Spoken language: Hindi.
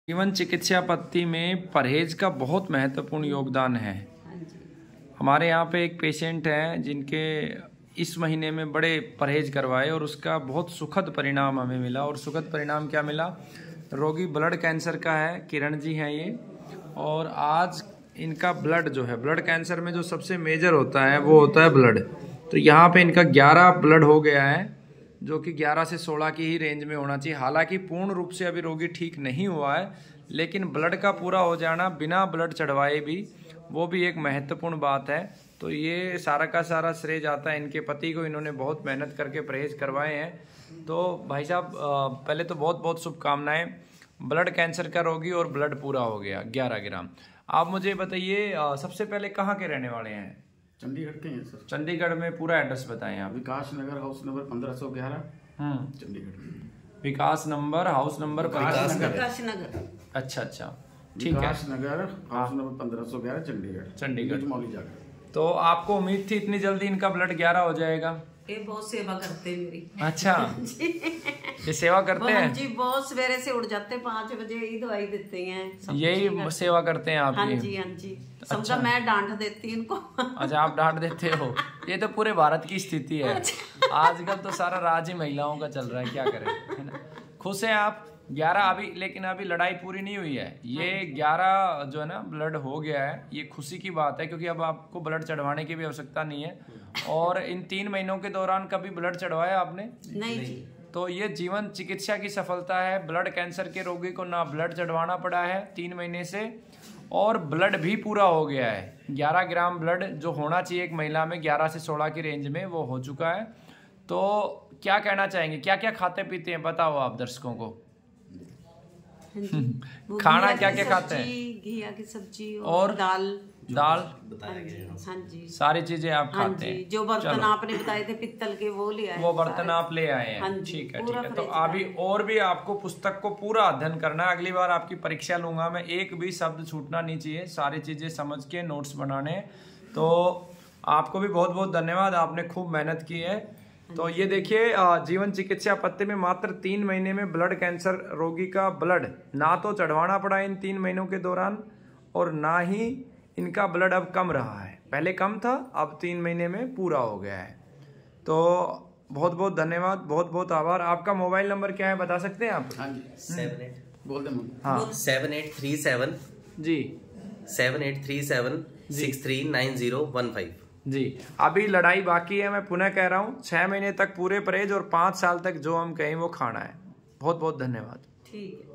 जीवन चिकित्सा पद्धति में परहेज का बहुत महत्वपूर्ण योगदान है। हमारे यहाँ पे एक पेशेंट है जिनके इस महीने में बड़े परहेज करवाए और उसका बहुत सुखद परिणाम हमें मिला। और सुखद परिणाम क्या मिला? रोगी ब्लड कैंसर का है, किरण जी हैं ये। और आज इनका ब्लड जो है, ब्लड कैंसर में जो सबसे मेजर होता है वो होता है ब्लड। तो यहाँ पे इनका 11 ब्लड हो गया है, जो कि 11 से 16 की ही रेंज में होना चाहिए। हालांकि पूर्ण रूप से अभी रोगी ठीक नहीं हुआ है, लेकिन ब्लड का पूरा हो जाना बिना ब्लड चढ़वाए भी, वो भी एक महत्वपूर्ण बात है। तो ये सारा का सारा श्रेय जाता है इनके पति को। इन्होंने बहुत मेहनत करके परहेज करवाए हैं। तो भाई साहब, पहले तो बहुत बहुत शुभकामनाएं। ब्लड कैंसर का रोगी और ब्लड पूरा हो गया 11 ग्राम। आप मुझे बताइए, सबसे पहले कहाँ के रहने वाले हैं? चंडीगढ़ के हैं सर। चंडीगढ़ में पूरा एड्रेस बताएं आप। Vikas Nagar, house number 1511, Chandigarh. Vikas number, house number Vikas Nagar. अच्छा, ठीक है। विकास नगर, हाउस नंबर 1511, चंडीगढ़ मौली जाकर। तो आपको उम्मीद थी इतनी जल्दी इनका ब्लड 11 हो जाएगा? ये बहुत सेवा करते हैं मेरी। अच्छा ये सेवा करते हैं जी, बहुत सवेरे से उठ जाते, 5 बजे ही दवाई देते हैं। यही सेवा करते हैं आप? हाँ जी। समझा, मैं डांट देती हूँ इनको। अच्छा, आप डांट देते हो? ये तो पूरे भारत की स्थिति है। आजकल तो सारा राज ही महिलाओं का चल रहा है, क्या करें, है ना। खुश हैं आप? 11 अभी, लेकिन अभी लड़ाई पूरी नहीं हुई है। ये 11 जो है ना ब्लड हो गया है, ये खुशी की बात है, क्योंकि अब आपको ब्लड चढ़वाने की भी आवश्यकता नहीं है। और इन 3 महीनों के दौरान कभी ब्लड चढ़वाया आपने? नहीं जी। तो ये जीवन चिकित्सा की सफलता है। ब्लड कैंसर के रोगी को ना ब्लड चढ़वाना पड़ा है 3 महीने से, और ब्लड भी पूरा हो गया है। 11 ग्राम ब्लड जो होना चाहिए एक महिला में 11 से 16 की रेंज में, वो हो चुका है। तो क्या कहना चाहेंगे, क्या क्या खाते पीते हैं बताओ आप दर्शकों को? खाना क्या क्या खाते हैं? घिया की सब्जी और दाल बताया गया। हाँ जी, सारी चीजें आप खाते हैं। जो बर्तन आपने बताए थे पित्तल के, वो ले आए। वो बर्तन आप ले आए हैं? ठीक है। तो अभी और भी आपको पुस्तक को पूरा अध्ययन करना है। अगली बार आपकी परीक्षा लूंगा मैं, एक भी शब्द छूटना नहीं चाहिए, सारी चीजें समझ के नोट्स बनाने। तो आपको भी बहुत बहुत धन्यवाद, आपने खूब मेहनत की है। तो ये देखिए, जीवन चिकित्सा पद्धति में मात्र 3 महीने में ब्लड कैंसर रोगी का ब्लड ना तो चढ़वाना पड़ा इन 3 महीनों के दौरान, और ना ही इनका ब्लड अब कम रहा है। पहले कम था, अब 3 महीने में पूरा हो गया है। तो बहुत बहुत धन्यवाद, बहुत बहुत आभार। आपका मोबाइल नंबर क्या है, बता सकते हैं आप? हाँ जी, 78 बोल दे। हाँ, 7837 जी 7837 639015 जी। अभी लड़ाई बाकी है, मैं पुनः कह रहा हूँ। 6 महीने तक पूरे परहेज और 5 साल तक जो हम कहें वो खाना है। बहुत बहुत धन्यवाद। ठीक है।